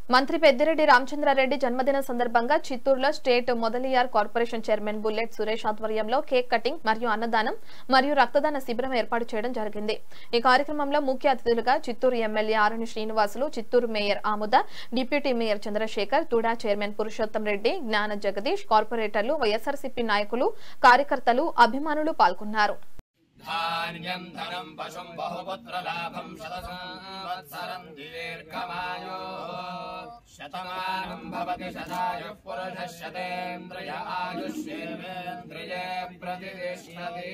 మంత్రి పెద్దిరెడ్డి రామచంద్రారెడ్డి జన్మదిన సందర్భంగా చిత్తూరులో state Mudaliar corporation chairman bullet Suresh ఆధ్వర్యంలో కేక్ కటింగ్ మరియు అన్నదానం మరియు రక్తదాన శిబిరం ఏర్పాటు చేయడం జరిగింది। ఈ కార్యక్రమంలో ముఖ్య అతిథులుగా Chittoor MLA Arani Srinivasulu, Chittoor mayor Amuda, deputy mayor Chandrasekhar, TUDA chairman Purushottam Reddy, Gnana Jagadish, కార్పొరేటర్లు, వైఎస్ఆర్సీపీ నాయకులు, కార్యకర్తలు, అభిమానులు పాల్గొన్నారు। धान्यं धनं पशुं बहुपुत्रलाभं शतसंवत्सरं दीर्घमायुः शतमानं भवति शतायुः पुरुषः शतेन्द्रिय आयुष्येवेन्द्रिये प्रतिष्ठति।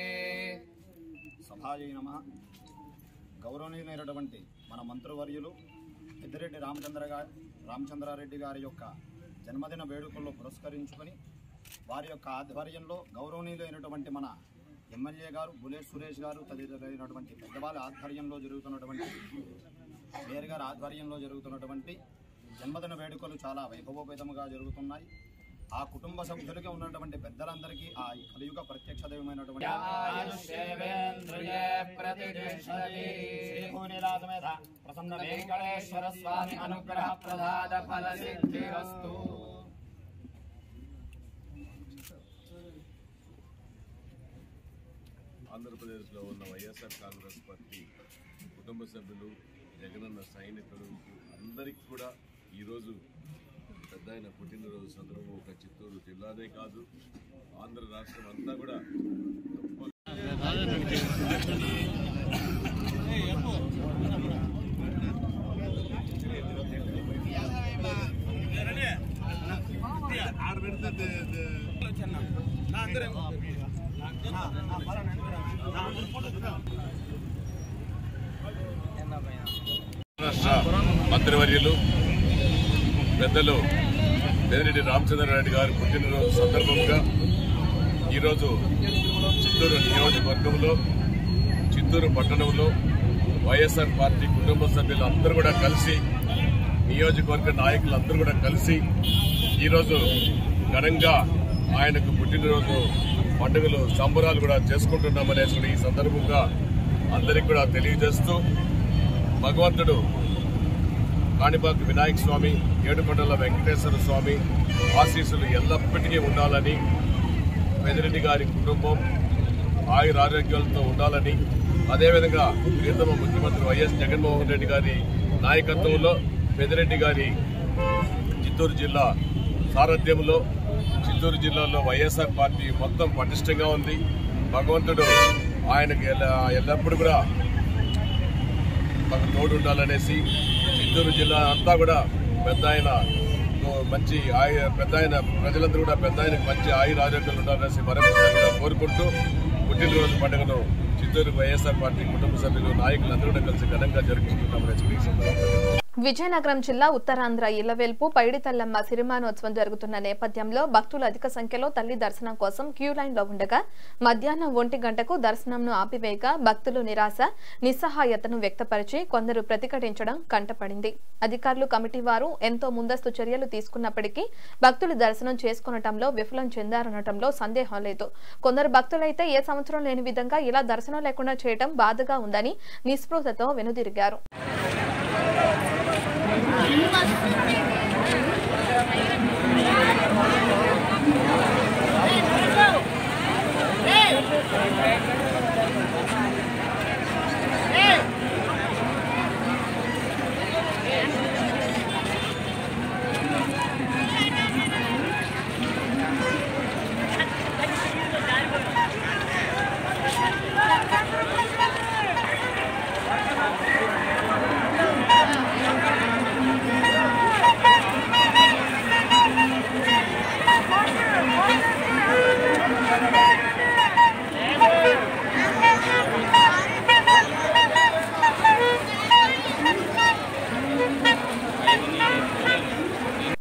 సభాయై నమః। గౌరవనీయులైనటువంటి మన మంత్రివర్యులు పెద్దిరెడ్డి రామచంద్రారెడ్డి గారి యొక్క జన్మదిన వేడుకల్లో పురస్కరించుకొని వారి యొక్క ఆధ్వర్యంలో గౌరవనీయులైనటువంటి మన ఎమ్మెల్యే గారు బుల్లెట్ సురేష్ గారు తదితరులైనటువంటి పెద్దవాళ్ళ ఆధ్వర్యంలో జరుగుతున్నటువంటి మేయర్ గారి ఆధ్వర్యంలో జరుగుతున్నటువంటి జన్మదిన వేడుకలు చాలా వైభవోపేతముగా జరుగుతున్నాయి। ఆ కుటుంబ సభ్యులుగా ఉన్నటువంటి పెద్దలందరికీ ఆ కలియుగ ప్రత్యక్ష దైవమైనటువంటి ప్రసన్న వెంకటేశ్వర స్వామి అనుగ్రహ ప్రసాద ఫల సిద్ధిరస్తు। ఆంధ్రప్రదేశ్లో ఉన్న వైఎస్ఆర్ కాంగ్రెస్ పార్టీ కుటుంబ సభ్యులు, జగనన్న సైనికులు అందరికీ కూడా ఈరోజు పెద్ద ఆయన పుట్టినరోజు సందర్భం ఒక చిత్తూరు జిల్లానే కాదు ఆంధ్ర రాష్ట్రం అంతా కూడా రాష్ట్ర మంత్రివర్యులు పెద్దలు పెద్దిరెడ్డి రామచంద్రారెడ్డి గారి పుట్టినరోజు సందర్భంగా ఈరోజు చిత్తూరు నియోజకవర్గంలో, చిత్తూరు పట్టణంలో వైఎస్ఆర్ పార్టీ కుటుంబ సభ్యులు అందరూ కూడా కలిసి, నియోజకవర్గ నాయకులందరూ కూడా కలిసి ఈరోజు ఘనంగా ఆయనకు పుట్టినరోజు పండుగలు సంబరాలు కూడా చేసుకుంటున్నామనేసి ఈ సందర్భంగా అందరికీ కూడా తెలియజేస్తూ, భగవంతుడు కాణిపాక వినాయక స్వామి, ఏడుకొండల వెంకటేశ్వర స్వామి ఆశీస్సులు ఎల్లప్పటికీ ఉండాలని, పెద్దిరెడ్డి గారి కుటుంబం ఆయురారోగ్యాలతో ఉండాలని, అదేవిధంగా ప్రియతమ ముఖ్యమంత్రి వైఎస్ జగన్మోహన్ రెడ్డి గారి నాయకత్వంలో పెద్దిరెడ్డి గారి చిత్తూరు జిల్లా సారథ్యంలో చిత్తూరు జిల్లాలో వైఎస్ఆర్ పార్టీ మొత్తం పటిష్టంగా ఉంది। భగవంతుడు ఆయనకు ఎల్లప్పుడూ కూడా మాకు తోడు ఉండాలనేసి చిత్తూరు జిల్లా అంతా కూడా పెద్ద ఆయన మంచి పెద్ద ఆయన ప్రజలందరూ కూడా పెద్ద ఆయనకు మంచి ఆయురారోగ్యాలు ఉండాలనేసి మరొకసారి కోరుకుంటూ పుట్టినరోజు పండుగను చిత్తూరు వైఎస్ఆర్ పార్టీ కుటుంబ సభ్యులు, నాయకులందరూ కూడా కలిసి ఘనంగా జరుపుకుంటున్నామనేసి విజయనగరం జిల్లా ఉత్తరాంధ్ర ఇళ్లవేల్పు పైడితల్లమ్మ సిరిమానోత్సవం జరుగుతున్న నేపథ్యంలో భక్తులు అధిక సంఖ్యలో తల్లి దర్శనం కోసం క్యూ లైన్లో ఉండగా మధ్యాహ్నం 1 గంటకు దర్శనంను ఆపివేయగా భక్తులు నిరాశ, నిస్సహాయతను వ్యక్తపరిచి కొందరు ప్రతిఘటించడం కంటపడింది। అధికారులు, కమిటీ వారు ఎంతో ముందస్తు చర్యలు తీసుకున్నప్పటికీ భక్తులు దర్శనం చేసుకునటంలో విఫలం చెందారనటంలో సందేహం లేదు। కొందరు భక్తులైతే ఏ సంవత్సరం లేని విధంగా ఇలా దర్శనం లేకుండా చేయడం బాధగా ఉందని నిస్పృహతో వెనుదిరిగారు।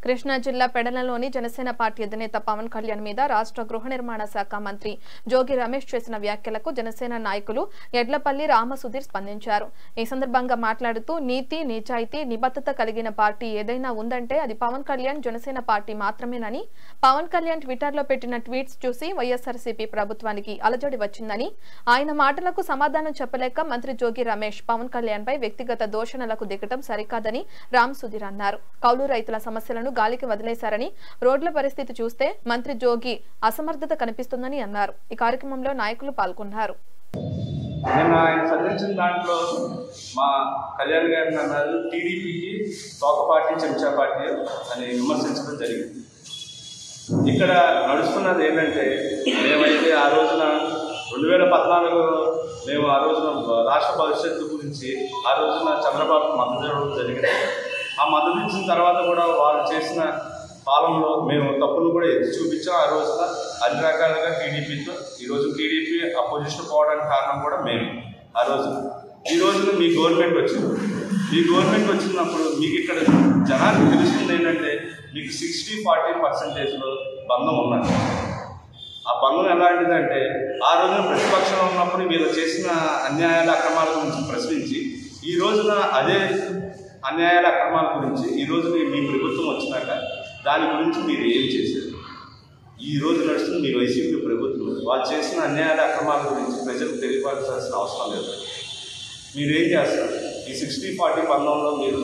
కృష్ణా జిల్లా పెడలలోని జనసేన పార్టీ అధినేత పవన్ కళ్యాణ్ మీద రాష్ట్ర గృహ నిర్మాణ శాఖ మంత్రి జోగి రమేష్ చేసిన వ్యాఖ్యలకు జనసేన నాయకులు ఎడ్లపల్లి రామసుధీర్ స్పందించారు. ఈ సందర్భంగా మాట్లాడుతూ నీతి, నిజాయితీ, నిబద్ధత కలిగిన పార్టీ ఏదైనా ఉందంటే అది పవన్ కళ్యాణ్ జనసేన పార్టీ మాత్రమేనని, పవన్ కళ్యాణ్ ట్విట్టర్లో పెట్టిన ట్వీట్స్ చూసి వైఎస్ఆర్సీపీ ప్రభుత్వానికి అలజడి వచ్చిందని, ఆయన మాటలకు సమాధానం చెప్పలేక మంత్రి జోగి రమేష్ పవన్ కళ్యాణ్ పై వ్యక్తిగత దూషణలకు దిగటం సరికాదని రామసుధీర్ అన్నారు. కౌలు రైతుల సమస్యలను గాలికి వదిలేశారని, రోడ్ల పరిస్థితి చూస్తే మంత్రి జోగి అసమర్థత కనిపిస్తుందని అన్నారు. ఈ కార్యక్రమంలో నాయకులు పాల్గొన్నారు. నిన్న ఆయన సందర్శించిన దాంట్లో మా కళ్యాణ్ గారిని అన్నారు టీడీపీకి తోక పార్టీ, చెంచా పార్టీ అని విమర్శించడం జరిగింది. ఇక్కడ నడుస్తున్నది ఏంటంటే, మేమైతే ఆ రోజున 2014 మేము ఆ రోజున రాష్ట్ర భవిష్యత్తు గురించి ఆ రోజున చంద్రబాబు మద్దతు ఇవ్వడం జరిగింది. ఆ మద్దతు ఇచ్చిన తర్వాత కూడా వాళ్ళు చేసిన పాలనలో మేము తప్పులు కూడా ఎత్తి చూపించాం. ఆ రోజున అన్ని రకాలుగా టీడీపీతో ఈరోజు టీడీపీ అపోజిషన్ పోవడానికి కారణం కూడా మేము. ఆ రోజు ఈ రోజున మీ గవర్నమెంట్ వచ్చింది. ఈ గవర్నమెంట్ వచ్చినప్పుడు మీకు ఇక్కడ జనానికి తెలుస్తుంది ఏంటంటే, మీకు 60-40% బంధం ఉన్నది. ఆ బంధం ఎలాంటిదంటే, ఆ రోజున ప్రతిపక్షంలో ఉన్నప్పుడు వీళ్ళు చేసిన అన్యాయాల అక్రమాల గురించి ప్రశ్నించి, ఈ రోజున అదే అన్యాయాల అక్రమాల గురించి ఈ రోజు మీ ప్రభుత్వం వచ్చినాక దాని గురించి మీరు ఏం చేశారు? ఈ రోజు నడుస్తుంది మీ వైసీపీ ప్రభుత్వం. వాళ్ళు చేసిన అన్యాయాల అక్రమాల గురించి ప్రజలకు తెలియపరచాల్సిన అవసరం లేదు. మీరు ఏం చేస్తారు? ఈ 60-40 బంధంలో మీరు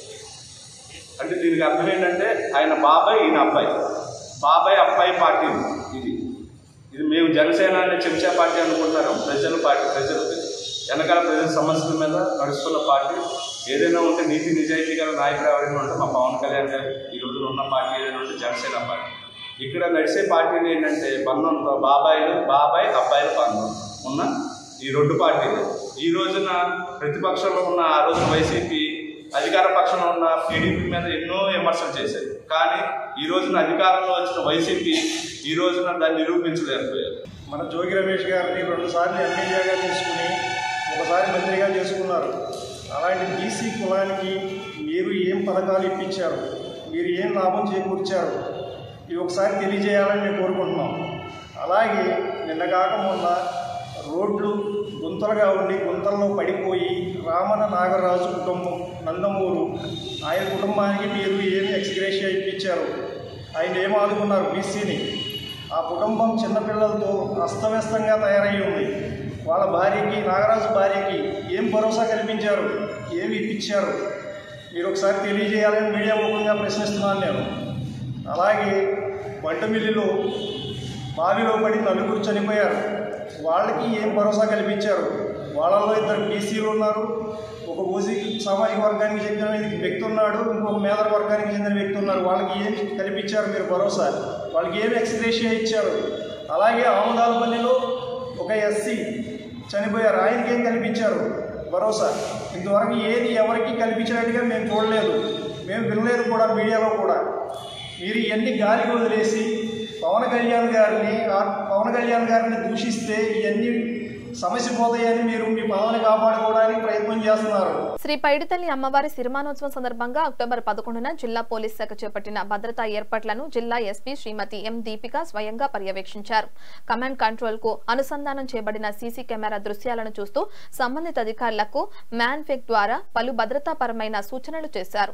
అంటే దీనికి అర్థం ఏంటంటే, ఆయన బాబాయ్, ఈయన అబ్బాయి, బాబాయ్ అబ్బాయి పార్టీ ఇది మేము జనసేన అనే చెంచా పార్టీ అనుకుంటున్నాం. ప్రజల పార్టీ, ప్రజలు వెనకాల ప్రజల సమస్యల మీద నడుస్తున్న పార్టీ. ఏదైనా ఉంటే నీతి నిజాయితీ గల నాయకుడు ఎవరైనా ఉంటే మా పవన్ కళ్యాణ్ గారు ఈ రోజున ఉన్న పార్టీ ఏదైనా ఉంటే జనసేన పార్టీ. ఇక్కడ నడిచే పార్టీలు ఏంటంటే, బంధంతో బాబాయ్ అబ్బాయిల బంధం ఉన్న ఈ రెండు పార్టీలు. ఈ రోజున ప్రతిపక్షంలో ఉన్న ఆ రోజున వైసీపీ, అధికార పక్షంలో ఉన్న టీడీపీ మీద ఎన్నో విమర్శలు చేశారు. కానీ ఈ రోజున అధికారంలో వచ్చిన వైసీపీ ఈ రోజున దాన్ని నిరూపించలేకపోయారు. మన జోగి రమేష్ గారిని 2 సార్లు ఎమ్మెల్యేగా తీసుకుని ఒకసారి మంత్రిగా చేసుకున్నారు. అలాంటి బీసీ కులానికి మీరు ఏం పథకాలు ఇప్పించారు, మీరు ఏం లాభం చేకూర్చారు, ఇవి ఒకసారి తెలియజేయాలని మేము కోరుకుంటున్నాం. అలాగే నిన్న కాక మొన్న రోడ్లు గుంతలుగా ఉండి గుంతల్లో పడిపోయి రామన నాగరాజు కుటుంబం నందమూరు, ఆయన కుటుంబానికి మీరు ఏమి ఎక్స్గ్రేషియా ఇప్పించారు, ఆయన ఏం ఆదుకున్నారు బీసీని? ఆ కుటుంబం చిన్నపిల్లలతో అస్తవ్యస్తంగా తయారయ్యి ఉంది. వాళ్ళ భార్యకి, నాగరాజు భార్యకి ఏం భరోసా కల్పించారు, ఏమి ఇప్పించారు, మీరు ఒకసారి తెలియజేయాలని మీడియా ముఖంగా ప్రశ్నిస్తున్నాను నేను. అలాగే బంటమిల్లిలో బావిలో పడి 4 చనిపోయారు. వాళ్ళకి ఏం భరోసా కల్పించారు? వాళ్ళలో 2 బీసీలు ఉన్నారు, ఒక ఓసీ సామాజిక వర్గానికి చెందిన వ్యక్తి ఉన్నాడు, ఇంకొక మేధర వర్గానికి చెందిన వ్యక్తి ఉన్నారు. వాళ్ళకి ఏం కల్పించారు మీరు భరోసా? వాళ్ళకి ఏమి ఎక్స్గ్రేషియా ఇచ్చారు? అలాగే ఆముదాలపల్లిలో ఒక ఎస్సీ చనిపోయారు, ఆయనకి ఏం కల్పించారు భరోసా? ఇంతవరకు ఏది ఎవరికి కల్పించినట్టుగా మేము చూడలేదు, మేము వినలేదు కూడా, మీడియాలో కూడా. మీరు ఇవన్నీ గాలికి వదిలేసి పవన్ కళ్యాణ్ గారిని దూషిస్తే ఇవన్నీ సమస్య పోతాయని మీరు మీ పదవిని కాపాడుకోవడానికి ప్రయత్నం చేస్తున్నారు. శ్రీ పైడితల్లి అమ్మవారి సిరిమానోత్సవం సందర్భంగా అక్టోబర్ 11న జిల్లా పోలీస్ శాఖ చేపట్టిన భద్రతా ఏర్పాట్లను జిల్లా ఎస్పీ శ్రీమతి ఎం దీపిక స్వయంగా పర్యవేక్షించారు. కమాండ్ కంట్రోల్ కు అనుసంధానం చేయబడిన సీసీ కెమెరా దృశ్యాలను చూస్తూ సంబంధిత అధికారులకు మ్యాన్ఫెక్ ద్వారా పలు భద్రతాపరమైన సూచనలు చేశారు.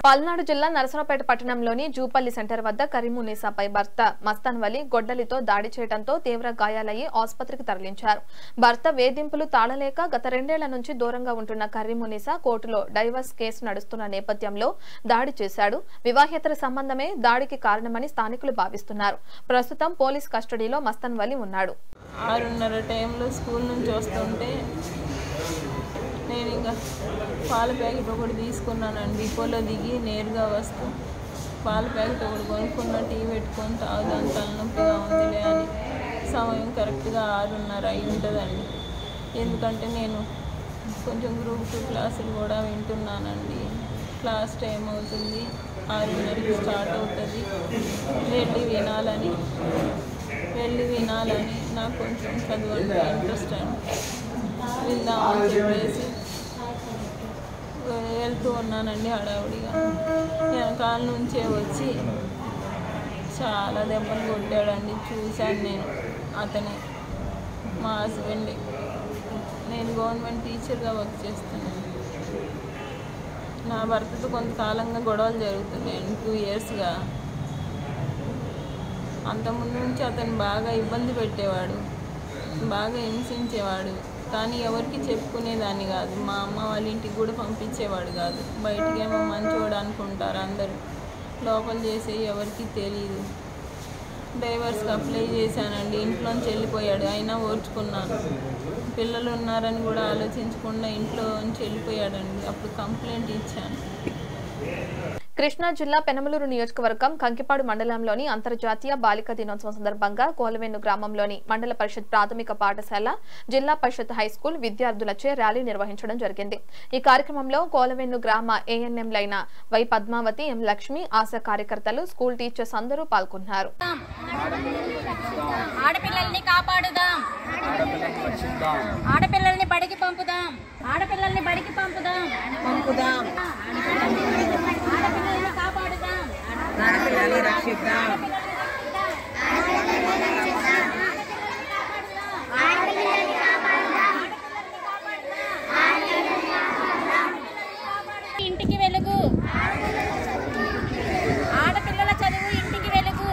పల్నాడు జిల్లా నరసరావుపేట పట్టణంలోని జూపల్లి సెంటర్ వద్ద కరీమున్నీసాపై భర్త మస్తాన్ వలి గొడ్డలితో దాడి చేయడంతో తీవ్ర గాయాలయ్యి ఆసుపత్రికి తరలించారు. భర్త వేధింపులు తాళలేక గత 2 ఏళ్ల నుంచి దూరంగా ఉంటున్న కరీమున్నీసా కోర్టులో డైవర్స్ కేసు నడుస్తున్న నేపథ్యంలో దాడి చేశాడు. వివాహేతర సంబంధమే దాడికి కారణమని స్థానికులు భావిస్తున్నారు. ప్రస్తుతం పోలీస్ కస్టడీలో మస్తాన్ వలి ఉన్నాడు. 6:30 టైంలో స్కూల్ నుంచి వస్తుంటే నేను ఇంకా పాల ప్యాకెట్ ఒకటి తీసుకున్నానండి. డిపోలో దిగి నేరుగా వస్తూ పాల ప్యాకెట్ ఒకటి కొనుక్కున్న, టీ పెట్టుకొని తాగుదాం, తలనొప్పిగా ఉందిలే అని. సమయం కరెక్ట్గా 6:30 అయి ఉంటుందండి. ఎందుకంటే నేను కొంచెం గ్రూప్ 2 క్లాసులు కూడా వింటున్నానండి. క్లాస్ టైం అవుతుంది, 6:30కి స్టార్ట్ అవుతుంది. వెళ్ళి వినాలని నాకు కొంచెం చదువు ఇంట్రెస్ట్ అండి. విందామని చెప్పేసి వెళ్తూ ఉన్నానండి. హడావుడిగా వెనకాల నుంచే వచ్చి చాలా దెబ్బలు కొట్టాడండి. చూశాను నేను. అతని మా హస్బెండ్. నేను గవర్నమెంట్ టీచర్గా వర్క్ చేస్తున్నాను. నా భర్తతో కొంతకాలంగా గొడవలు జరుగుతున్నాయండి, 2 ఇయర్స్గా. అంతకుముందు నుంచి అతను బాగా ఇబ్బంది పెట్టేవాడు, బాగా హింసించేవాడు. కానీ ఎవరికి చెప్పుకునేదాన్ని కాదు. మా అమ్మ వాళ్ళ ఇంటికి కూడా పంపించేవాడు కాదు. బయటికేమో మంచివాడు అనుకుంటారు అందరూ, లోపల చేసే ఎవరికి తెలియదు. డైవర్స్కి అప్లై చేశానండి. ఇంట్లోంచి వెళ్ళిపోయాడు, అయినా ఓర్చుకున్నాను. పిల్లలు ఉన్నారని కూడా ఆలోచించకుండా ఇంట్లోంచి వెళ్ళిపోయాడండి. అప్పుడు కంప్లైంట్ ఇచ్చాను. కృష్ణా జిల్లా పెనమలూరు నియోజకవర్గం కంకిపాడు మండలంలోని అంతర్జాతీయ బాలికా దినోత్సవం సందర్భంగా కోలవెన్ను గ్రామంలోని మండల పరిషత్ ప్రాథమిక పాఠశాల, జిల్లా పరిషత్ హైస్కూల్ విద్యార్థులచే ర్యాలీ నిర్వహించడం జరిగింది. ఈ కార్యక్రమంలో కోలవెన్ను గ్రామ ఏఎన్ఎంలైన వై పద్మావతి, ఎం లక్ష్మి, ఆశా కార్యకర్తలు, స్కూల్ టీచర్స్ అందరూ పాల్గొన్నారు. ఆడపిల్లల్ని కాపాడుదాం, ఆడపిల్లల్ని బడికి పంపుదాం, ఆడపిల్లల్ని బడికి పంపుదాం, ఆడపిల్లల్ని కాపాడుదాం, ఆడపిల్లల్ని రక్షిద్దాం, ఇంటికి వెలుగు, ఆడపిల్లల చదువు ఇంటికి వెలుగు.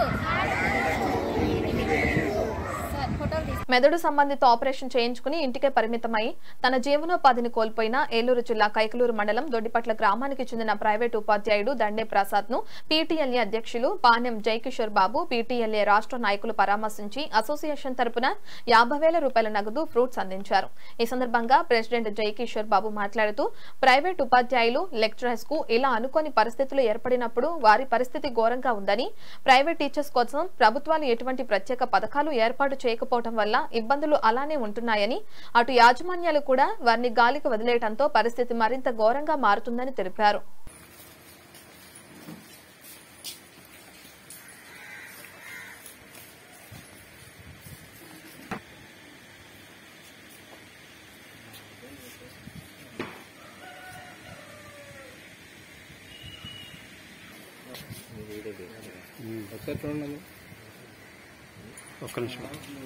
మెదడు సంబంధిత ఆపరేషన్ చేయించుకుని ఇంటికే పరిమితమై తన జీవనోపాధిని కోల్పోయిన ఏలూరు జిల్లా కైకలూరు మండలం దొడ్డిపట్ల గ్రామానికి చెందిన ప్రైవేటు ఉపాధ్యాయుడు దండే ప్రసాద్ ను పీటీఎల్ఏ అధ్యక్షులు పానెం జయకిషోర్ బాబు, పీటీఎల్ఏ రాష్ట్ర నాయకులు పరామర్శించి అసోసియేషన్ తరపున 50,000 రూపాయల నగదు ఫ్రూట్స్ అందించారు. ఈ సందర్భంగా ప్రెసిడెంట్ జయకిషోర్ బాబు మాట్లాడుతూ ప్రైవేటు ఉపాధ్యాయులు, లెక్చరర్స్ కు ఇలా అనుకోని పరిస్థితులు ఏర్పడినప్పుడు వారి పరిస్థితి ఘోరంగా ఉందని, ప్రైవేట్ టీచర్స్ కోసం ప్రభుత్వాలు ఎటువంటి ప్రత్యేక పథకాలు ఏర్పాటు చేయకపోవడం వల్ల ఇబ్బందులు అలానే ఉంటున్నాయని, అటు యాజమాన్యాలు కూడా వారిని గాలికి వదిలేయడంతో పరిస్థితి మరింత ఘోరంగా మారుతుందని తెలిపారు. ఒక్క నిమిషం.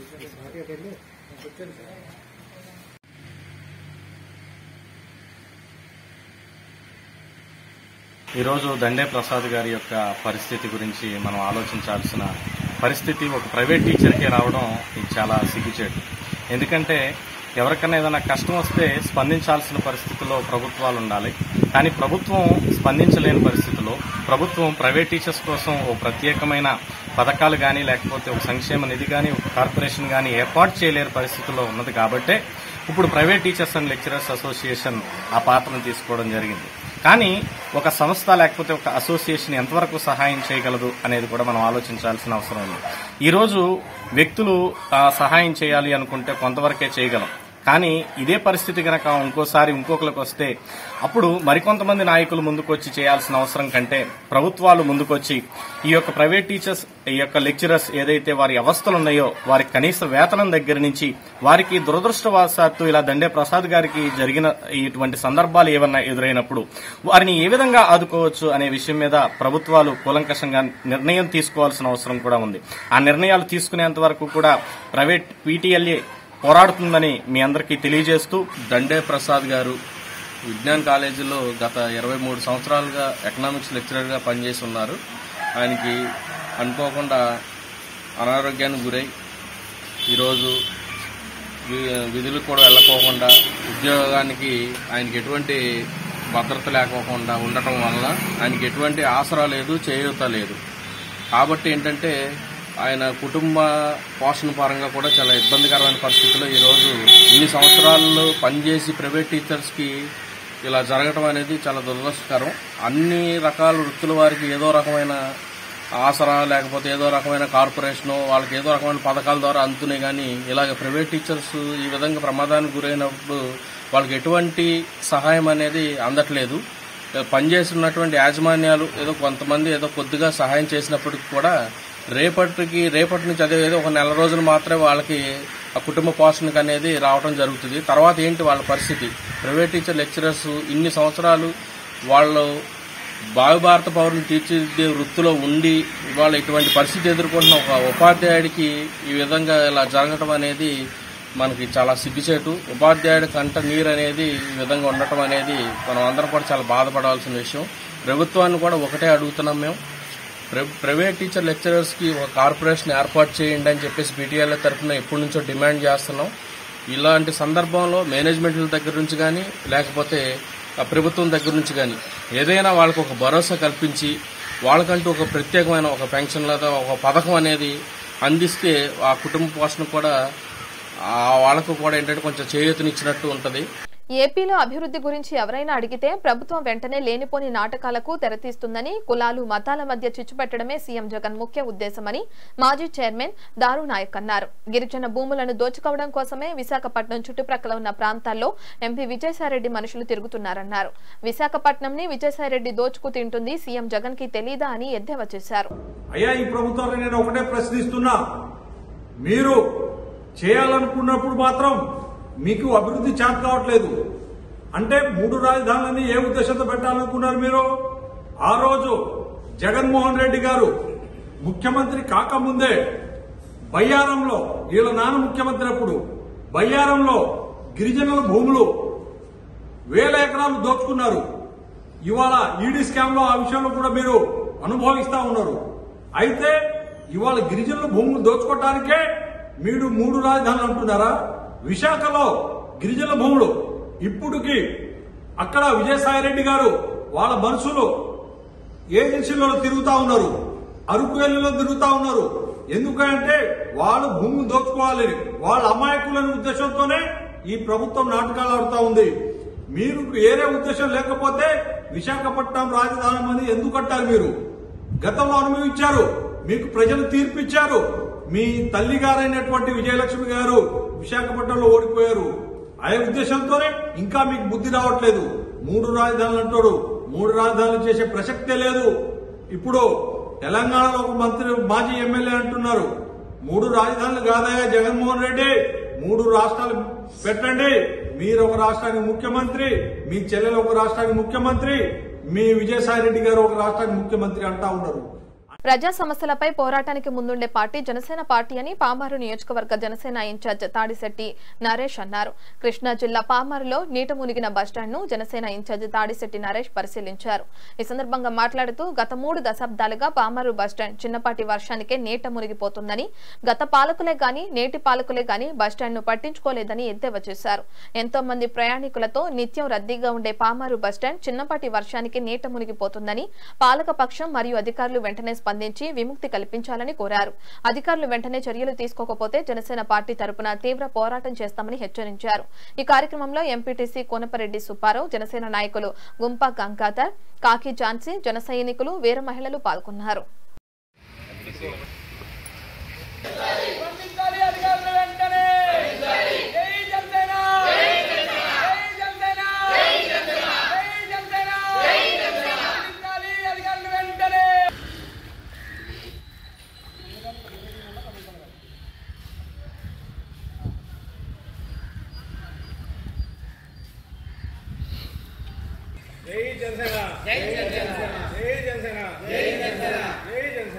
ఈరోజు దండే ప్రసాద్ గారి యొక్క పరిస్థితి గురించి మనం ఆలోచించాల్సిన పరిస్థితి ఒక ప్రైవేట్ టీచర్కే రావడం ఇది చాలా సిగ్గుచేటు. ఎందుకంటే ఎవరికైనా ఏదైనా కష్టం వస్తే స్పందించాల్సిన పరిస్థితుల్లో ప్రభుత్వాలు ఉండాలి. కానీ ప్రభుత్వం స్పందించలేని పరిస్థితుల్లో ప్రభుత్వం ప్రైవేట్ టీచర్స్ కోసం ఓ ప్రత్యేకమైన పథకాలు కానీ, లేకపోతే ఒక సంక్షేమ నిధి కానీ, ఒక కార్పొరేషన్ కానీ ఏర్పాటు చేయలేని పరిస్థితుల్లో ఉన్నది. కాబట్టే ఇప్పుడు private teachers and lecturers association ఆ పాత్రను తీసుకోవడం జరిగింది. కానీ ఒక సంస్థ లేకపోతే ఒక అసోసియేషన్ ఎంతవరకు సహాయం చేయగలదు అనేది కూడా మనం ఆలోచించాల్సిన అవసరం ఉంది. ఈరోజు వ్యక్తులు సహాయం చేయాలి అనుకుంటే కొంతవరకే చేయగలం. కానీ ఇదే పరిస్థితి కనుక ఇంకొకరికి వస్తే అప్పుడు మరికొంతమంది నాయకులు ముందుకొచ్చి చేయాల్సిన అవసరం కంటే ప్రభుత్వాలు ముందుకొచ్చి ఈ యొక్క ప్రైవేట్ టీచర్స్, ఈ యొక్క లెక్చరర్స్ ఏదైతే వారి అవస్థలు ఉన్నాయో వారికి కనీస వేతనం దగ్గర నుంచి వారికి దురదృష్టవశాత్తు ఇలా దండే ప్రసాద్ గారికి జరిగిన ఇటువంటి సందర్భాలు ఏమన్నా ఎదురైనప్పుడు వారిని ఏ విధంగా ఆదుకోవచ్చు అనే విషయం మీద ప్రభుత్వాలు కూలంకషంగా నిర్ణయం తీసుకోవాల్సిన అవసరం కూడా ఉంది. ఆ నిర్ణయాలు తీసుకునేంత వరకు కూడా ప్రైవేట్ పీటీఎల్ఏ పోరాడుతుందని మీ అందరికీ తెలియజేస్తూ, దండే ప్రసాద్ గారు విజ్ఞాన్ కాలేజీలో గత 23 సంవత్సరాలుగా ఎకనామిక్స్ లెక్చరర్గా పనిచేసి ఉన్నారు. ఆయనకి అనుకోకుండా అనారోగ్యానికి గురై ఈరోజు విధులకు కూడా వెళ్ళకోకుండా ఉద్యోగానికి ఆయనకి ఎటువంటి భద్రత లేకోకుండా ఉండటం వల్ల ఆయనకి ఎటువంటి ఆసరా లేదు, చేయూత లేదు. కాబట్టి ఏంటంటే ఆయన కుటుంబ పోషణ పరంగా కూడా చాలా ఇబ్బందికరమైన పరిస్థితుల్లో ఈరోజు ఇన్ని సంవత్సరాల్లో పనిచేసి ప్రైవేట్ టీచర్స్కి ఇలా జరగటం అనేది చాలా దురదృష్టకరం. అన్ని రకాల వృత్తుల వారికి ఏదో రకమైన ఆసరా లేకపోతే ఏదో రకమైన కార్పొరేషను వాళ్ళకి ఏదో రకమైన పథకాల ద్వారా అందుతున్నాయి. కానీ ఇలాగ ప్రైవేట్ టీచర్స్ ఈ విధంగా ప్రమాదానికి గురైనప్పుడు వాళ్ళకి ఎటువంటి సహాయం అనేది అందట్లేదు. పనిచేస్తున్నటువంటి యాజమాన్యాలు ఏదో కొంతమంది ఏదో కొద్దిగా సహాయం చేసినప్పటికీ కూడా రేపటి నుంచి అదే ఏదో ఒక నెల రోజులు మాత్రమే వాళ్ళకి ఆ కుటుంబ పోషణకు అనేది రావడం జరుగుతుంది. తర్వాత ఏంటి వాళ్ళ పరిస్థితి? ప్రైవేట్ టీచర్ లెక్చరర్స్ ఇన్ని సంవత్సరాలు వాళ్ళు భారత పౌరులను తీర్చిదిద్దే వృత్తిలో ఉండి ఇవాళ ఇటువంటి పరిస్థితి ఎదుర్కొంటున్న ఒక ఉపాధ్యాయుడికి ఈ విధంగా ఇలా జరగటం అనేది మనకి చాలా సిగ్గుచేటు. ఉపాధ్యాయుడి కంట నీరు అనేది ఈ విధంగా ఉండటం అనేది మనం అందరం కూడా చాలా బాధపడాల్సిన విషయం. ప్రభుత్వాన్ని కూడా ఒకటే అడుగుతున్నాం మేము, ప్రైవేట్ టీచర్ లెక్చరర్స్కి ఒక కార్పొరేషన్ ఏర్పాటు చేయండి అని చెప్పేసి పీటీఐల తరఫున ఎప్పటి నుంచో డిమాండ్ చేస్తున్నాం. ఇలాంటి సందర్భంలో మేనేజ్మెంట్ల దగ్గర నుంచి కానీ లేకపోతే ప్రభుత్వం దగ్గర నుంచి కానీ ఏదైనా వాళ్ళకు ఒక భరోసా కల్పించి వాళ్ళకంటూ ఒక ప్రత్యేకమైన ఒక పెన్షన్ లేదా ఒక పథకం అనేది అందిస్తే ఆ కుటుంబ పోషణ కూడా వాళ్ళకు కూడా ఏంటంటే కొంచెం చేయూతనిచ్చినట్టు ఉంటుంది. ఏపీలో అభివృద్ధి గురించి ఎవరైనా అడిగితే ప్రభుత్వం వెంటనే లేనిపోని నాటకాలకు తెరతీస్తుందని, కులాలు మతాల మధ్య చిచ్చుపెట్టడమే సీఎం జగన్ ముఖ్య ఉద్దేశమని మాజీ చైర్మన్ దారు నాయక్ అన్నారు. గిరిజన భూములను దోచుకోవడం కోసమే విశాఖపట్నం చుట్టుప్రక్కల ఉన్న ప్రాంతాల్లో ఎంపీ విజయసాయిరెడ్డి మనుషులు తిరుగుతున్నారన్నారు. విశాఖపట్నంని విజయసాయిరెడ్డి దోచుకు తింటుంది సీఎం జగన్ కి తెలీదా అని ఎద్దేవా చేశారు. అయ్యా, ఈ ప్రభుత్వాన్ని నేను ఒకటే ప్రశ్నిస్తున్నా, మీరు చేయాలనుకున్నప్పుడు మాత్రం మీకు అభివృద్ధి చేత కావట్లేదు అంటే 3 రాజధానులని ఏ ఉద్దేశంతో పెట్టాలనుకున్నారు మీరు? ఆ రోజు జగన్మోహన్ రెడ్డి గారు ముఖ్యమంత్రి కాకముందే బయ్యారంలో, వీళ్ళ నాన్న ముఖ్యమంత్రి అప్పుడు బయ్యారంలో గిరిజనుల భూములు 1000 ఎకరాలు దోచుకున్నారు. ఇవాళ ఈడీ స్కామ్ లో ఆ విషయంలో కూడా మీరు అనుభవిస్తా ఉన్నారు. అయితే ఇవాళ గిరిజనుల భూములు దోచుకోవటానికే మీరు 3 రాజధానులు అంటున్నారా? విశాఖలో గిరిజనుల భూములు ఇప్పుడుకి అక్కడ విజయసాయిరెడ్డి గారు వాళ్ళ మనుషులు ఏజెన్సీలలో తిరుగుతా ఉన్నారు, అరకు వేలులో తిరుగుతా ఉన్నారు. ఎందుకంటే వాళ్ళు భూములు దోచుకోవాలి, వాళ్ళ అమాయకులనే ఉద్దేశంతోనే ఈ ప్రభుత్వం నాటకాలు ఆడుతా ఉంది. మీరు ఏరే ఉద్దేశం లేకపోతే విశాఖపట్నం రాజధాని అని ఎందుకు అంటారు? మీరు గతంలో అనుభవించారు, మీకు ప్రజలు తీర్పిచ్చారు. మీ తల్లి గారైనటువంటి విజయలక్ష్మి గారు విశాఖపట్నంలో ఓడిపోయారు. ఆ ఉద్దేశంతోనే ఇంకా మీకు బుద్ధి రావట్లేదు. 3 రాజధానులు అంటాడు, 3 రాజధానులు చేసే ప్రసక్తే లేదు. ఇప్పుడు తెలంగాణలో ఒక మంత్రి మాజీ ఎమ్మెల్యే అంటున్నారు 3 రాజధానులు కాదయా జగన్మోహన్ రెడ్డి, 3 రాష్ట్రాలు పెట్టండి. మీరు ఒక రాష్ట్రానికి ముఖ్యమంత్రి, మీ చెల్లెలు ఒక రాష్ట్రానికి ముఖ్యమంత్రి, మీ విజయసాయిరెడ్డి గారు ఒక రాష్ట్రానికి ముఖ్యమంత్రి అంటా ఉన్నారు. ప్రజా సమస్యలపై పోరాటానికి ముందుండే పార్టీ జనసేన పార్టీ అని పామారు నియోజకవర్గ జనసేన ఇన్ఛార్జ్ తాడిశెట్టి నరేష్ అన్నారు. కృష్ణా జిల్లా పామారులో నీట మునిగిన బస్టాండ్ను జనసేన ఇన్ఛార్జ్ తాడిశెట్టి నరేష్ పరిశీలించారు. ఈ సందర్భంగా మాట్లాడుతూ గత 3 దశాబ్దాలుగా పామారు బస్టాండ్ చిన్నపాటి వర్షానికే నీట మునిగిపోతుందని, గత పాలకులే గాని నేటి పాలకులే గాని బస్టాండ్ను పట్టించుకోలేదని ఎద్దేవా చేశారు. ఎంతో మంది ప్రయాణికులతో నిత్యం రద్దీగా ఉండే పామారు బస్టాండ్ చిన్నపాటి వర్షానికి నీట మునిగిపోతుందని, పాలకపక్షం మరియు అధికారులు వెంటనే స్పందించి విముక్తి కల్పించాలని కోరారు. అధికారులు వెంటనే చర్యలు తీసుకోకపోతే జనసేన పార్టీ తరపున తీవ్ర పోరాటం చేస్తామని హెచ్చరించారు. ఈ కార్యక్రమంలో ఎంపీటీసీ కోనపరెడ్డి సుబ్బారావు, జనసేన నాయకులు గుంప గంగాధర్, కాకి ఝాన్సీ, జన సైనికులు, వీర మహిళలు పాల్గొన్నారు. జై జనసేన, జై జనసేన, జై జనసేన, జై జనసేన, జై జనసేన.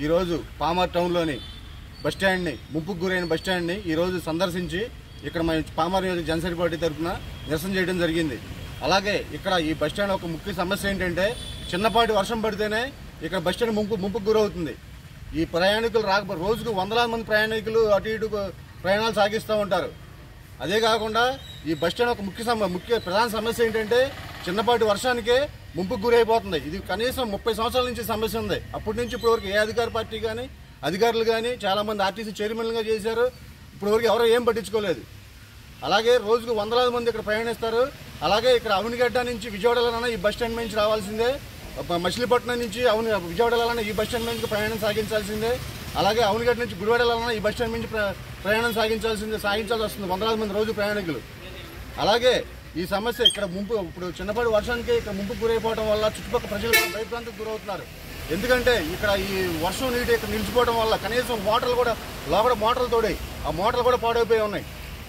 ఈరోజు పామర్ టౌన్లోని బస్టాండ్ని ముంపుకు గురైన బస్టాండ్ని ఈరోజు సందర్శించి ఇక్కడ మన పామర్ నియోజక జనసేన పార్టీ తరఫున నిరసన చేయడం జరిగింది. అలాగే ఇక్కడ ఈ బస్టాండ్ ఒక ముఖ్య సమస్య ఏంటంటే చిన్నపాటి వర్షం పడితేనే ఇక్కడ బస్టాండ్ ముంపుకు గురవుతుంది. ఈ ప్రయాణికులు రోజుకు వందలాది మంది ప్రయాణికులు అటు ఇటు ప్రయాణాలు సాగిస్తూ ఉంటారు. అదే కాకుండా ఈ బస్టాండ్ ఒక ముఖ్య ప్రధాన సమస్య ఏంటంటే చిన్నపాటి వర్షానికే ముంపుకు గురైపోతుంది. ఇది కనీసం 30 సంవత్సరాల నుంచి సమస్య ఉంది. అప్పటి నుంచి ఇప్పటివరకు ఏ అధికార పార్టీ కానీ అధికారులు కానీ చాలామంది ఆర్టీసీ చైర్మన్లుగా చేశారు. ఇప్పటివరకు ఎవరో ఏం పట్టించుకోలేదు. అలాగే రోజుకు వందలాది మంది ఇక్కడ ప్రయాణిస్తారు. అలాగే ఇక్కడ అవనిగడ్డ నుంచి విజయవాడలోనైనా ఈ బస్టాండ్ నుంచి రావాల్సిందే, మచిలీపట్నం నుంచి విజయవాడలోనైనా ఈ బస్టాండ్ నుంచి ప్రయాణం సాగించాల్సిందే, అలాగే అవనిగడ్డ నుంచి గుడివాడలోనైనా ఈ బస్టాండ్ నుంచి ప్రయాణం సాగించాల్సి వస్తుంది వందలాది మంది రోజు ప్రయాణికులు. అలాగే ఈ సమస్య ఇక్కడ ఇప్పుడు చిన్నపాటి వర్షానికి ఇక్కడ ముంపు గురైపోవడం వల్ల చుట్టుపక్కల ప్రజలు భయభ్రాంతికి గురవుతున్నారు. ఎందుకంటే ఇక్కడ ఈ వర్షం నీటి ఇక్కడ నిలిచిపోవడం వల్ల కనీసం మోటార్లు కూడా లోపల మోటార్లు తోడాయి, ఆ మోటార్లు కూడా పాడైపోయి ఉన్నాయి.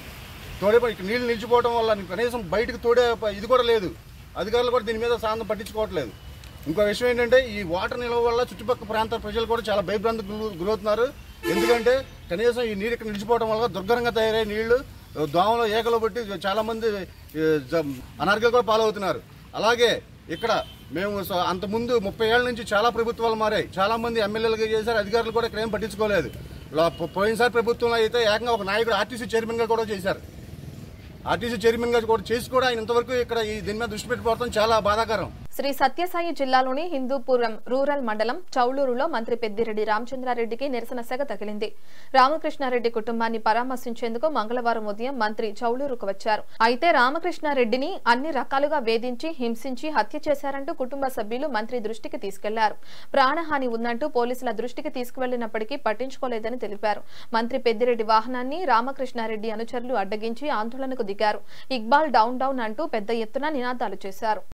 ఇక్కడ నీళ్లు నిలిచిపోవడం వల్ల కనీసం బయటకు తోడే ఇది కూడా లేదు. అధికారులు కూడా దీని మీద సాధన పట్టించుకోవట్లేదు. ఇంకో విషయం ఏంటంటే ఈ వాటర్ నిల్వ వల్ల చుట్టుపక్కల ప్రాంత ప్రజలు కూడా చాలా భయభ్రాంతికి గురవుతున్నారు. ఎందుకంటే కనీసం ఈ నీరు ఇక్కడ నిలిచిపోవడం వల్ల దుర్గరంగా తయారయ్యే నీళ్లు దోమలో ఏకలో బట్టి చాలా మంది అనారోగ్యాలు కూడా పాలవుతున్నారు. అలాగే ఇక్కడ మేము అంతకుముందు 30 ఏళ్ల నుంచి చాలా ప్రభుత్వాలు మారాయి, చాలా మంది ఎమ్మెల్యేలుగా చేశారు, అధికారులు కూడా ఇక్కడ ఏం పట్టించుకోలేదు. పోయినసారి ప్రభుత్వంలో అయితే ఏకంగా ఒక నాయకుడు ఆర్టీసీ చైర్మన్గా కూడా చేశారు. ఆర్టీసీ చైర్మన్ గా కూడా చేసి కూడా ఆయన ఇంతవరకు ఇక్కడ దీని మీద దృష్టి పెట్టిపోవడం చాలా బాధాకరం. శ్రీ సత్యసాయి జిల్లాలోని హిందూపురం రూరల్ మండలం చౌలూరులో మంత్రి పెద్దిరెడ్డి రామచంద్రారెడ్డికి నిరసన సెగ తగిలింది. రామకృష్ణారెడ్డి కుటుంబాన్ని పరామర్శించేందుకు మంగళవారం ఉదయం మంత్రి చౌలూరుకు వచ్చారు. అయితే రామకృష్ణారెడ్డిని అన్ని రకాలుగా వేధించి హింసించి హత్య చేశారంటూ కుటుంబ సభ్యులు మంత్రి దృష్టికి తీసుకెళ్లారు. ప్రాణహాని ఉందంటూ పోలీసుల దృష్టికి తీసుకువెళ్లినప్పటికీ పట్టించుకోలేదని తెలిపారు. మంత్రి పెద్దిరెడ్డి వాహనాన్ని రామకృష్ణారెడ్డి అనుచరులు అడ్డగించి ఆందోళనకు దిగారు. ఇక్బాల్ డౌన్ డౌన్ అంటూ పెద్ద ఎత్తున నినాదాలు చేశారు.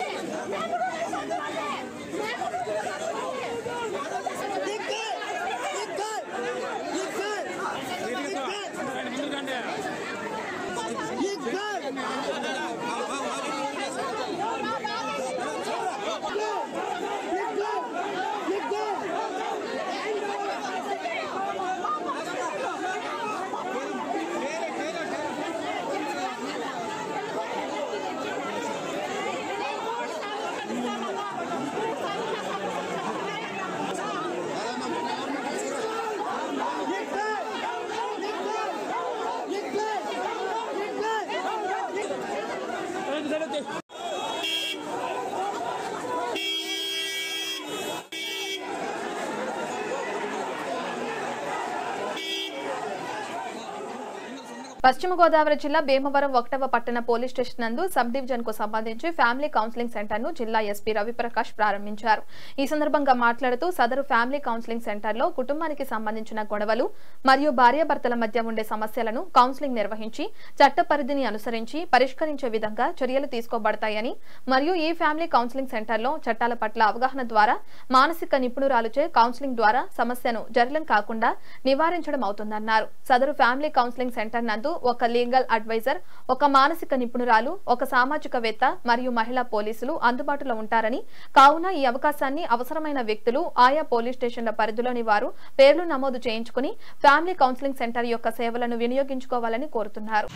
పశ్చిమ గోదావరి జిల్లా భీమవరం 1వ పట్టణ పోలీస్ స్టేషన్ నందు సబ్ డివిజన్ కు సంబంధించి ఫ్యామిలీ కౌన్సిలింగ్ సెంటర్ ను జిల్లా ఎస్పీ రవిప్రకాష్ ప్రారంభించారు. ఈ సందర్భంగా మాట్లాడుతూ సదరు ఫ్యామిలీ కౌన్సిలింగ్ సెంటర్ లో కుటుంబానికి సంబంధించిన గొడవలు మరియు భార్యాభర్తల మధ్య ఉండే సమస్యలను కౌన్సిలింగ్ నిర్వహించి చట్ట పరిధిని అనుసరించి పరిష్కరించే విధంగా చర్యలు తీసుకోబడతాయని మరియు ఈ ఫ్యామిలీ కౌన్సిలింగ్ సెంటర్ లో చట్టాల పట్ల అవగాహన ద్వారా మానసిక నిపుణురాలుచే కౌన్సిలింగ్ ద్వారా సమస్యను జరలం కాకుండా నివారించడం అవుతుందన్నారు. సదరు ఫ్యామిలీ కౌన్సిలింగ్ సెంటర్ నందు ఒక లీగల్ అడ్వైజర్, ఒక మానసిక నిపుణురాలు, ఒక సామాజికవేత్త మరియు మహిళా పోలీసులు అందుబాటులో ఉంటారని, కావున ఈ అవకాశాన్ని అవసరమైన వ్యక్తులు ఆయా పోలీస్ స్టేషన్ల పరిధిలోని వారు పేర్లు నమోదు చేయించుకుని ఫ్యామిలీ కౌన్సిలింగ్ సెంటర్ యొక్క సేవలను వినియోగించుకోవాలని కోరుతున్నారు.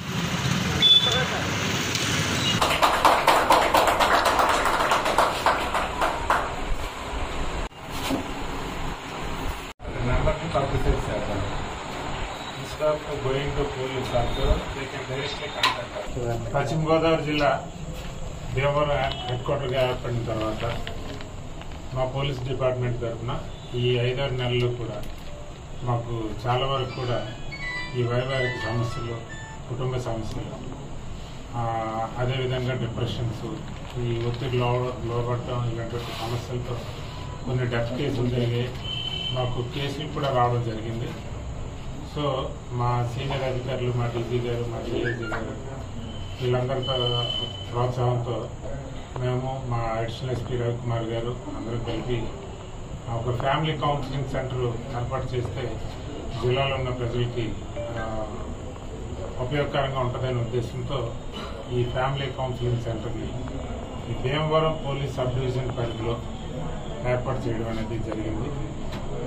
పశ్చిమ గోదావరి జిల్లా భీమవరం హెడ్ క్వార్టర్గా ఏర్పడిన తర్వాత మా పోలీస్ డిపార్ట్మెంట్ తరఫున ఈ 5-6 నెలల్లో కూడా మాకు చాలా వరకు కూడా ఈ వైవాహిక సమస్యలు, కుటుంబ సమస్యలు, అదేవిధంగా డిప్రెషన్స్, ఈ ఒత్తిడి లోపడటం ఇలాంటి సమస్యలతో కొన్ని డెత్ కేసులు జరిగాయి. మాకు కేసులు కూడా రావడం జరిగింది. సో మా సీనియర్ అధికారులు, మా డీజీ గారు, మా డిఐజీ గారు వీళ్ళందరితో ప్రోత్సాహంతో మేము మా అడిషనల్ ఎస్పీ రవికుమార్ గారు అందరూ కలిపి ఒక ఫ్యామిలీ కౌన్సిలింగ్ సెంటర్ ఏర్పాటు చేస్తే జిల్లాలో ఉన్న ప్రజలకి ఉపయోగకరంగా ఉంటుందనే ఉద్దేశంతో ఈ ఫ్యామిలీ కౌన్సిలింగ్ సెంటర్ని ఈ భీమవరం పోలీస్ సబ్ డివిజన్ పరిధిలో ఏర్పాటు చేయడం అనేది జరిగింది.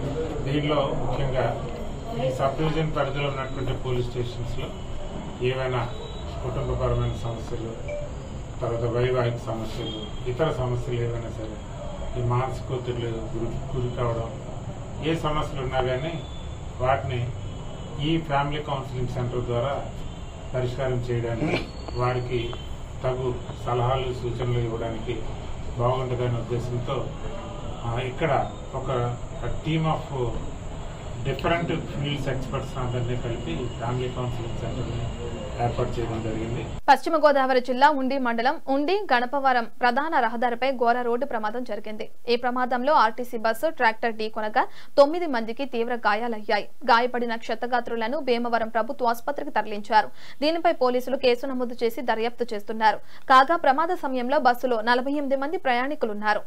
దీనిలో ముఖ్యంగా ఈ సబ్ డివిజన్ పరిధిలో ఉన్నటువంటి పోలీస్ స్టేషన్స్లో ఏవైనా కుటుంబపరమైన సమస్యలు, తర్వాత వైవాహిక సమస్యలు, ఇతర సమస్యలు ఏవైనా సరే, ఈ మానసిక ఒత్తిడిలు గురి కావడం, ఏ సమస్యలు ఉన్నా కానీ వాటిని ఈ ఫ్యామిలీ కౌన్సిలింగ్ సెంటర్ ద్వారా పరిష్కారం చేయడానికి, వారికి తగు సలహాలు సూచనలు ఇవ్వడానికి బాగుంటుందనే ఉద్దేశంతో ఇక్కడ ఒక team of different fields experts అందరినీ కలిపి ఫ్యామిలీ కౌన్సిలింగ్ సెంటర్ని ఏర్పాటు చేయడం జరిగింది. పశ్చిమ గోదావరి జిల్లా ఉండి మండలం ఉండి గణపవరం ప్రధాన రహదారిపై ఘోర రోడ్డు ప్రమాదం జరిగింది. ఈ ప్రమాదంలో ఆర్టీసీ బస్సు ట్రాక్టర్ ఢీకొనగా 9 మందికి తీవ్ర గాయాలయ్యాయి. గాయపడిన క్షతగాత్రులను భీమవరం ప్రభుత్వ ఆసుపత్రికి తరలించారు. దీనిపై పోలీసులు కేసు నమోదు చేసి దర్యాప్తు చేస్తున్నారు. కాగా ప్రమాద సమయంలో బస్సులో 48 మంది ప్రయాణికులున్నారు.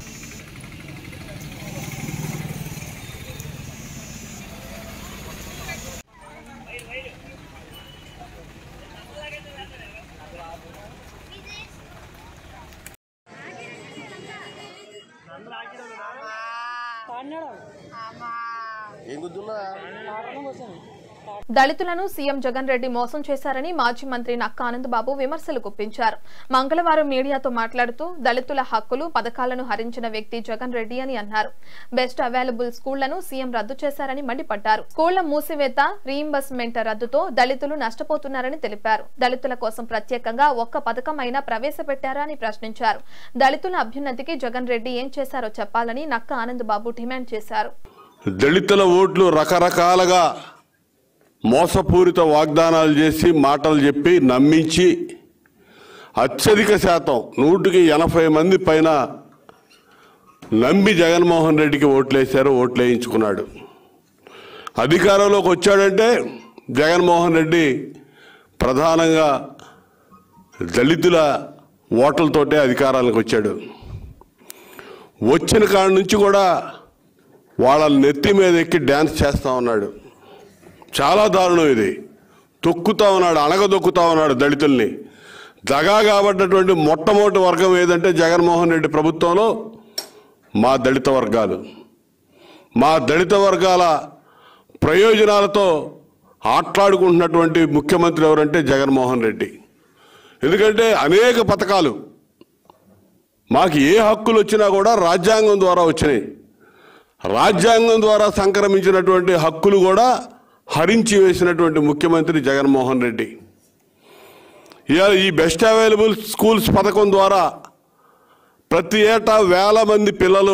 దళితులను సీఎం జగన్ రెడ్డి మోసం చేశారని మాజీ మంత్రి నక్కా ఆనందబాబు విమర్శలు గుప్పించారు. మంగళవారం మీడియాతో మాట్లాడుతూ దళితుల హక్కులు, పథకాలను హరించిన వ్యక్తి జగన్ రెడ్డి అని అన్నారు. బెస్ట్ అవైలబుల్ స్కూళ్లను సీఎం రద్దు చేశారని మండిపడ్డారు. స్కూళ్ల మూసివేత, రీయింబర్స్మెంట్ రద్దుతో దళితులు నష్టపోతున్నారని తెలిపారు. దళితుల కోసం ప్రత్యేకంగా ఒక్క పథకం అయినా ప్రవేశపెట్టారా అని ప్రశ్నించారు. దళితుల అభ్యున్నతికి జగన్ రెడ్డి ఏం చేశారో చెప్పాలని నక్కా ఆనందబాబు డిమాండ్ చేశారు. దళితుల ఓట్లు రకరకాలుగా మోసపూరిత వాగ్దానాలు చేసి, మాటలు చెప్పి నమ్మించి అత్యధిక శాతం 180 మంది పైన నమ్మి జగన్మోహన్ రెడ్డికి ఓట్లేశారు, ఓట్లు వేయించుకున్నాడు. అధికారంలోకి వచ్చాడంటే జగన్మోహన్ రెడ్డి ప్రధానంగా దళితుల ఓట్లతోటే అధికారానికి వచ్చాడు. వచ్చిన కాడి నుంచి కూడా వాళ్ళ నెత్తి మీద ఎక్కి డ్యాన్స్ చేస్తూ ఉన్నాడు. చాలా దారుణం ఇది. తొక్కుతా ఉన్నాడు, అణగదొక్కుతా ఉన్నాడు దళితుల్ని. దగా కాబట్టినటువంటి మొట్టమొదటి వర్గం ఏదంటే జగన్మోహన్ రెడ్డి ప్రభుత్వంలో మా దళిత వర్గాలు. మా దళిత వర్గాల ప్రయోజనాలతో ఆట్లాడుకుంటున్నటువంటి ముఖ్యమంత్రి ఎవరంటే జగన్మోహన్ రెడ్డి. ఎందుకంటే అనేక పథకాలు మాకు ఏ హక్కులు వచ్చినా కూడా రాజ్యాంగం ద్వారా వచ్చినాయి. రాజ్యాంగం ద్వారా సంక్రమించినటువంటి హక్కులు కూడా హరించి వేసినటువంటి ముఖ్యమంత్రి జగన్మోహన్ రెడ్డి. ఇవాళ ఈ బెస్ట్ అవైలబుల్ స్కూల్స్ పథకం ద్వారా ప్రతి ఏటా 1000 మంది పిల్లలు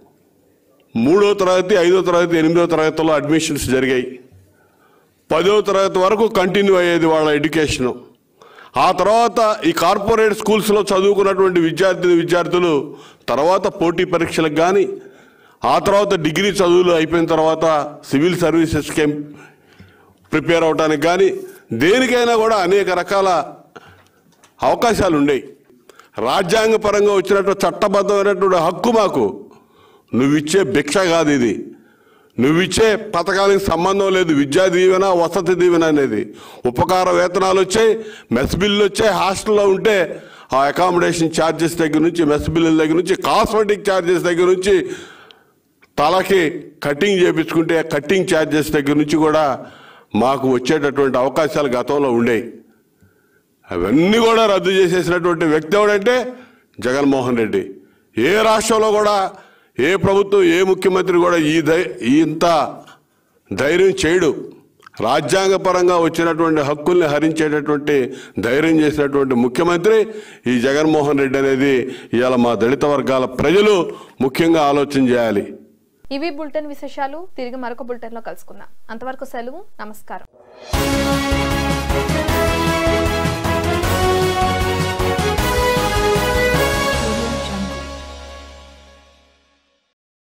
3వ తరగతి, 5వ తరగతి, 8వ తరగతిలో అడ్మిషన్స్ జరిగాయి. 10వ తరగతి వరకు కంటిన్యూ అయ్యేది వాళ్ళ ఎడ్యుకేషను. ఆ తర్వాత ఈ కార్పొరేట్ స్కూల్స్లో చదువుకున్నటువంటి విద్యార్థులు తర్వాత పోటీ పరీక్షలకు కానీ, ఆ తర్వాత డిగ్రీ చదువులు అయిపోయిన తర్వాత సివిల్ సర్వీసెస్కి ప్రిపేర్ అవడానికి కానీ, దేనికైనా కూడా అనేక రకాల అవకాశాలు ఉండేవి. రాజ్యాంగపరంగా వచ్చినట్టు చట్టబద్ధమైనటువంటి హక్కు మాకు. నువ్విచ్చే భిక్ష కాదు ఇది, నువ్విచ్చే పథకానికి సంబంధం లేదు. విద్యా దీవెన, వసతి దీవెన అనేది ఉపకార వేతనాలు వచ్చాయి, మెస్ బిల్లు వచ్చాయి. హాస్టల్లో ఉంటే ఆ అకామిడేషన్ ఛార్జెస్ దగ్గర నుంచి, మెస్ బిల్లుల దగ్గర నుంచి, కాస్మెటిక్ ఛార్జెస్ దగ్గర నుంచి, తలకి కటింగ్ చేయించుకుంటే కటింగ్ ఛార్జెస్ దగ్గర నుంచి కూడా మాకు వచ్చేటటువంటి అవకాశాలు గతంలో ఉండేవి. అవన్నీ కూడా రద్దు చేసేసినటువంటి వ్యక్తి ఎవడంటే జగన్మోహన్ రెడ్డి. ఏ రాష్ట్రంలో కూడా ఏ ప్రభుత్వం, ఏ ముఖ్యమంత్రి కూడా ఇంత ధైర్యం చేయడు. రాజ్యాంగపరంగా వచ్చినటువంటి హక్కుల్ని హరించేటటువంటి ధైర్యం చేసినటువంటి ముఖ్యమంత్రి ఈ జగన్మోహన్ రెడ్డి అనేది ఇవాళ మా దళిత వర్గాల ప్రజలు ముఖ్యంగా ఆలోచన చేయాలి. ఇవి బులెటిన్ విశేషాలు. తిరిగి మరొక బులెటిన్లో కలుసుకుందాం. అంతవరకు సెలవు. నమస్కారం.